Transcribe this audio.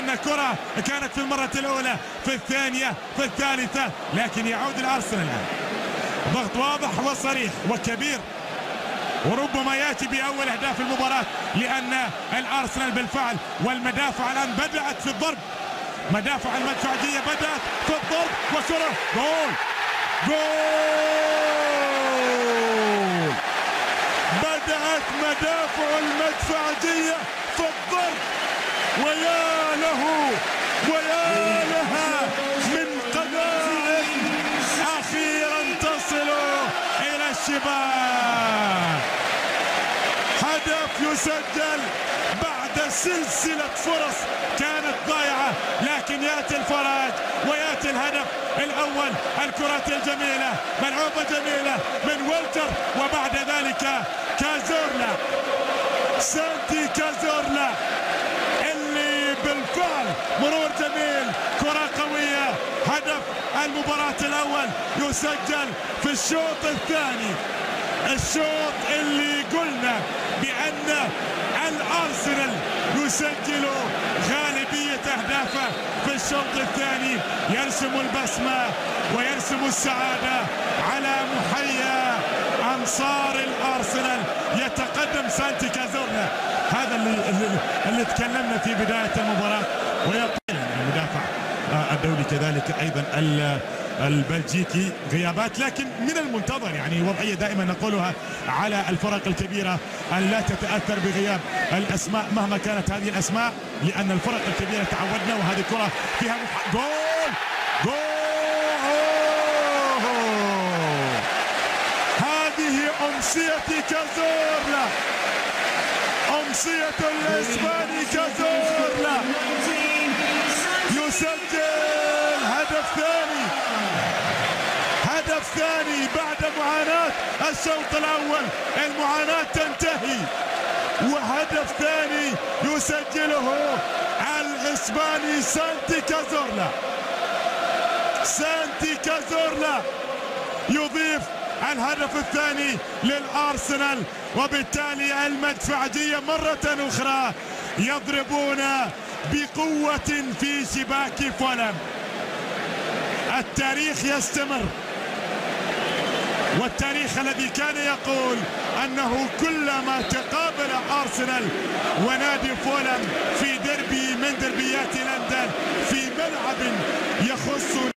لأن الكرة كانت في المرة الأولى، في الثانية، في الثالثة، لكن يعود الأرسنال الآن. ضغط واضح وصريح وكبير، وربما يأتي بأول أهداف المباراة، لأن الأرسنال بالفعل والمدافع الآن بدأت في الضرب. مدافع المدفعجية بدأت في الضرب وكرة جول جول. بدأت مدافع المدفعجية في الضرب، ويا له ويا لها من قناعة أخيرا تصل إلى الشباك. هدف يسجل بعد سلسلة فرص كانت ضائعة، لكن يأتي الفرج ويأتي الهدف الأول. الكرة الجميلة، ملعوبة جميلة من ويلتر، وبعد ذلك كازورلا، سانتي كازورلا، اللي بالفعل مرور جميل، كرة قوية. هدف المباراة الأول يسجل في الشوط الثاني، الشوط اللي قلنا بأن الأرسنال يسجل غالبية أهدافه في الشوط الثاني، يرسم البسمة ويرسم السعادة على محيا أنصار الأرسنال. يتقدم سانتي كازورلا، هذا اللي تكلمنا في بداية المباراة، ويقول المدافع الدولي كذلك أيضا البلجيكي غيابات، لكن من المنتظر يعني وضعية دائما نقولها على الفرق الكبيرة أن لا تتأثر بغياب الأسماء مهما كانت هذه الأسماء، لأن الفرق الكبيرة تعودنا. وهذه كرة فيها جول جول. هذه أمسية كازورلا، أمسية الإسباني كازورلا، يسجل هدف ثاني، هدف ثاني بعد معاناة الشوط الأول. المعاناة تنتهي، وهدف ثاني يسجله الإسباني سانتي كازورلا. سانتي كازورلا يضيف الهدف الثاني للأرسنال، وبالتالي المدفعجية مرة أخرى يضربون بقوة في شباك فولهام. التاريخ يستمر، والتاريخ الذي كان يقول أنه كلما تقابل أرسنال ونادي فولهام في دربي من دربيات لندن في ملعب يخص